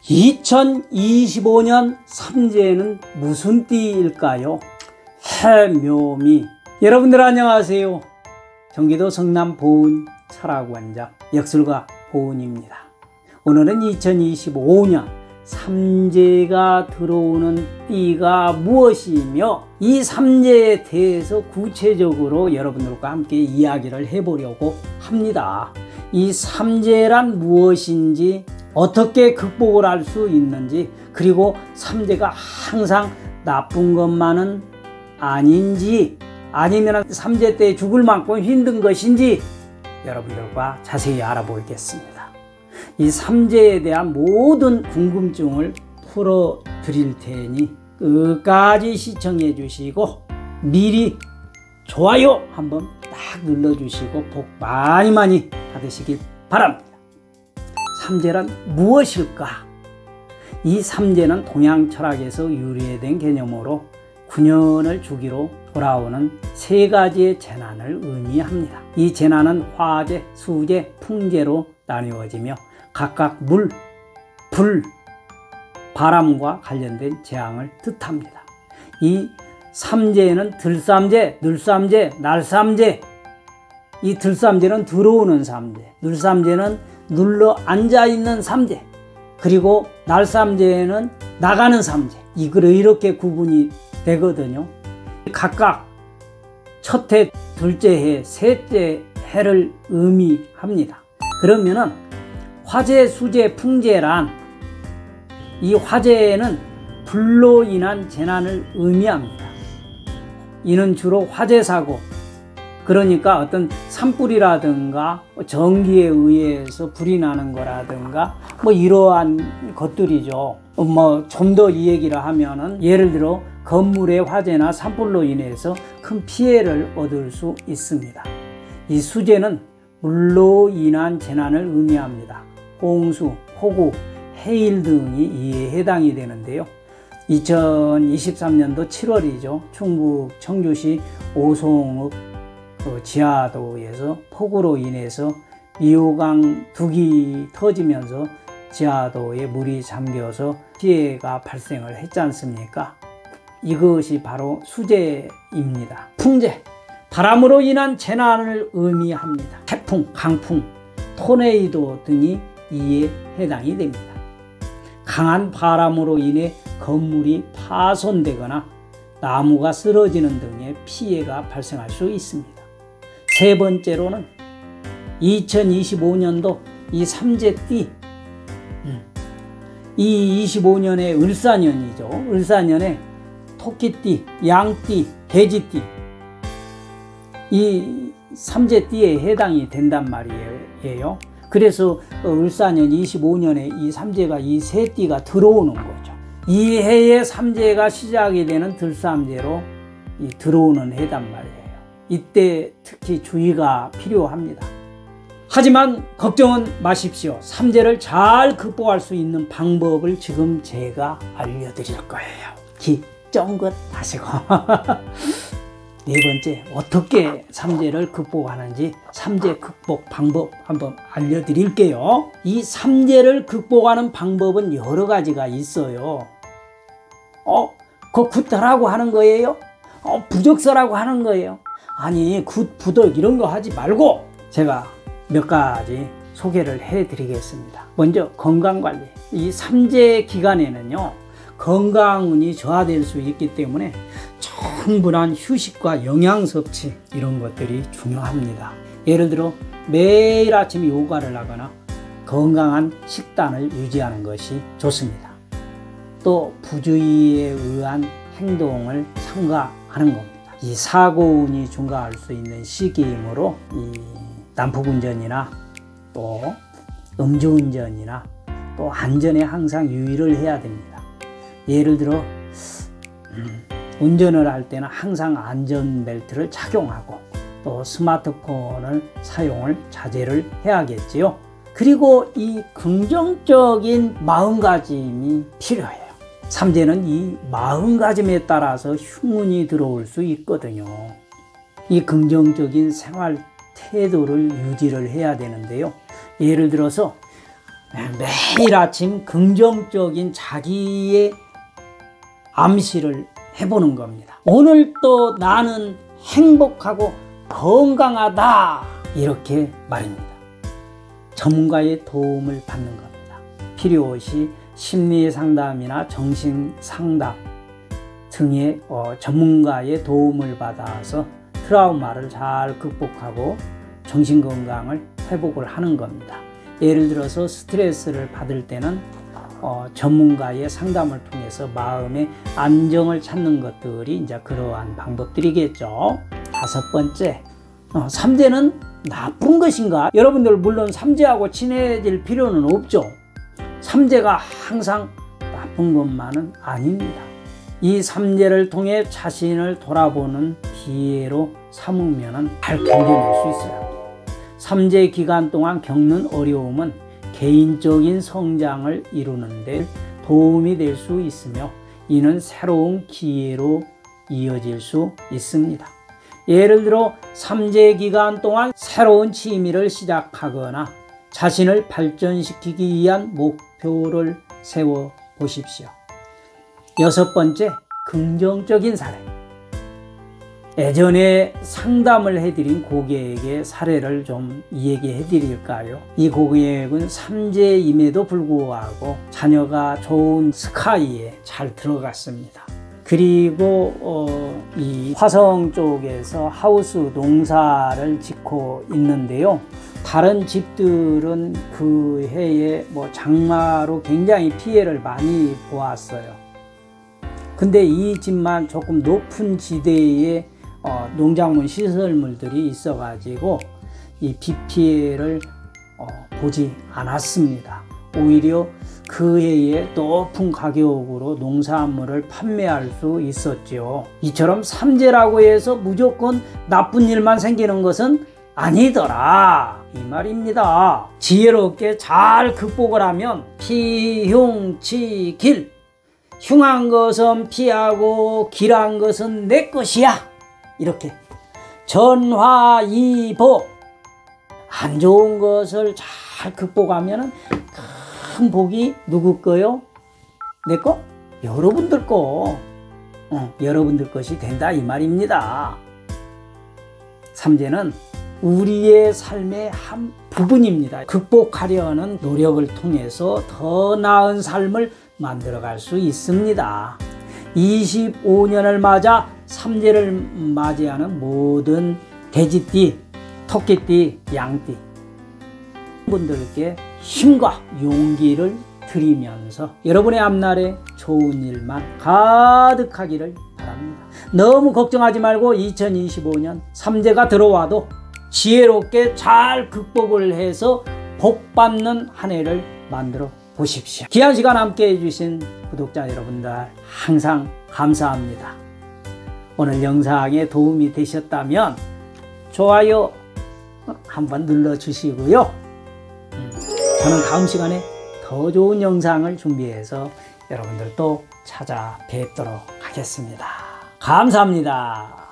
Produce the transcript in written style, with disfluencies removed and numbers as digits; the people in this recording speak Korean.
2025년 삼재는 무슨 띠일까요? 해묘미. 여러분들 안녕하세요. 경기도 성남 보은 철학원장 역술가 보은입니다. 오늘은 2025년 삼재가 들어오는 띠가 무엇이며 이 삼재에 대해서 구체적으로 여러분들과 함께 이야기를 해보려고 합니다. 이 삼재란 무엇인지, 어떻게 극복을 할 수 있는지, 그리고 삼재가 항상 나쁜 것만은 아닌지, 아니면 삼재 때 죽을 만큼 힘든 것인지 여러분들과 자세히 알아보겠습니다. 이 삼재에 대한 모든 궁금증을 풀어드릴 테니 끝까지 시청해 주시고 미리 좋아요 한번 딱 눌러주시고 복 많이 받으시길 바랍니다. 삼재란 무엇일까? 이 삼재는 동양 철학에서 유래된 개념으로 9년을 주기로 돌아오는 세 가지의 재난을 의미합니다. 이 재난은 화재, 수재, 풍재로 나뉘어지며 각각 물, 불, 바람과 관련된 재앙을 뜻합니다. 이 삼재에는 들삼재, 늘삼재, 날삼재, 이 들삼재는 들어오는 삼재, 늘삼재는 눌러 앉아있는 삼재, 그리고 날삼재는 나가는 삼재, 이렇게 구분이 되거든요. 각각 첫해, 둘째 해, 셋째 해를 의미합니다. 그러면은 화재, 수재, 풍재란, 이 화재는 불로 인한 재난을 의미합니다. 이는 주로 화재 사고, 그러니까 어떤 산불이라든가 전기에 의해서 불이 나는 거라든가 이러한 것들이죠. 좀 더 이 얘기를 하면은 예를 들어 건물의 화재나 산불로 인해서 큰 피해를 얻을 수 있습니다. 이 수재는 물로 인한 재난을 의미합니다. 홍수, 폭우, 해일 등이 이에 해당이 되는데요. 2023년도 7월이죠. 충북 청주시 오송읍 지하도에서 폭우로 인해서 미호강 둑이 터지면서 지하도에 물이 잠겨서 피해가 발생을 했지 않습니까? 이것이 바로 수재입니다. 풍재, 바람으로 인한 재난을 의미합니다. 태풍, 강풍, 토네이도 등이 이에 해당이 됩니다. 강한 바람으로 인해 건물이 파손되거나 나무가 쓰러지는 등의 피해가 발생할 수 있습니다. 세 번째로는 2025년도 이 삼재띠, 이 25년의 을사년이죠. 을사년에 토끼띠, 양띠, 돼지띠, 이 삼재띠에 해당이 된단 말이에요. 그래서 을사년 25년에 이 삼재가 이 세 띠가 들어오는 거죠. 이 해에 삼재가 시작이 되는 들삼재로 들어오는 해단 말이에요. 이때 특히 주의가 필요합니다. 하지만 걱정은 마십시오. 삼재를 잘 극복할 수 있는 방법을 지금 제가 알려드릴 거예요. 귀 쫑긋 하시고 네 번째, 어떻게 삼재를 극복하는지 삼재 극복 방법 한번 알려드릴게요. 이 삼재를 극복하는 방법은 여러 가지가 있어요. 굿하라고 하는 거예요? 부적서라고 하는 거예요? 아니, 부덕 이런 거 하지 말고 제가 몇 가지 소개를 해드리겠습니다. 먼저 건강관리. 이 삼재 기간에는요, 건강운이 저하될 수 있기 때문에 충분한 휴식과 영양 섭취, 이런 것들이 중요합니다. 예를 들어 매일 아침 요가를 하거나 건강한 식단을 유지하는 것이 좋습니다. 또 부주의에 의한 행동을 삼가하는 겁니다. 이 사고운이 증가할 수 있는 시기이므로 이 난폭운전이나 또 음주운전이나 또 안전에 항상 유의를 해야 됩니다. 예를 들어 운전을 할 때는 항상 안전벨트를 착용하고 또 스마트폰을 사용을 자제를 해야겠지요. 그리고 이 긍정적인 마음가짐이 필요해요. 삼재는 이 마음가짐에 따라서 흉운이 들어올 수 있거든요. 이 긍정적인 생활 태도를 유지를 해야 되는데요. 예를 들어서 매일 아침 긍정적인 자기의 암시를 해보는 겁니다. 오늘도 나는 행복하고 건강하다, 이렇게 말입니다. 전문가의 도움을 받는 겁니다. 필요시 심리 상담이나 정신 상담 등의 전문가의 도움을 받아서 트라우마를 잘 극복하고 정신 건강을 회복을 하는 겁니다. 예를 들어서 스트레스를 받을 때는 전문가의 상담을 통해서 마음의 안정을 찾는 것들이 이제 그러한 방법들이겠죠. 다섯 번째, 삼재는 나쁜 것인가? 여러분들 물론 삼재하고 친해질 필요는 없죠. 삼재가 항상 나쁜 것만은 아닙니다. 이 삼재를 통해 자신을 돌아보는 기회로 삼으면 잘 견뎌낼 수 있어요. 삼재 기간 동안 겪는 어려움은 개인적인 성장을 이루는 데 도움이 될 수 있으며 이는 새로운 기회로 이어질 수 있습니다. 예를 들어 삼재 기간 동안 새로운 취미를 시작하거나 자신을 발전시키기 위한 목표를 세워 보십시오. 여섯 번째, 긍정적인 사례. 예전에 상담을 해드린 고객에게 사례를 좀 얘기해 드릴까요? 이 고객은 삼재임에도 불구하고 자녀가 좋은 스카이에 잘 들어갔습니다. 그리고 이 화성 쪽에서 하우스 농사를 짓고 있는데요. 다른 집들은 그 해에 장마로 굉장히 피해를 많이 보았어요. 근데 이 집만 조금 높은 지대에 농작물 시설물들이 있어가지고 이 비 피해를 보지 않았습니다. 오히려 그 해에 높은 가격으로 농산물을 판매할 수 있었죠. 이처럼 삼재라고 해서 무조건 나쁜 일만 생기는 것은 아니더라, 이 말입니다. 지혜롭게 잘 극복을 하면 피흉치길, 흉한 것은 피하고 길한 것은 내 것이야, 이렇게 전화이복, 안 좋은 것을 잘 극복하면 큰 복이 누구 거요? 내 거? 여러분들 거. 여러분들 것이 된다, 이 말입니다. 삼재는 우리의 삶의 한 부분입니다. 극복하려는 노력을 통해서 더 나은 삶을 만들어갈 수 있습니다. 25년을 맞아 삼재를 맞이하는 모든 돼지띠, 토끼띠, 양띠 분들께 힘과 용기를 드리면서 여러분의 앞날에 좋은 일만 가득하기를 바랍니다. 너무 걱정하지 말고 2025년 삼재가 들어와도 지혜롭게 잘 극복을 해서 복받는 한 해를 만들어 보십시오. 귀한 시간 함께 해주신 구독자 여러분들 항상 감사합니다. 오늘 영상에 도움이 되셨다면 좋아요 한번 눌러주시고요. 저는 다음 시간에 더 좋은 영상을 준비해서 여러분들 또 찾아뵙도록 하겠습니다. 감사합니다.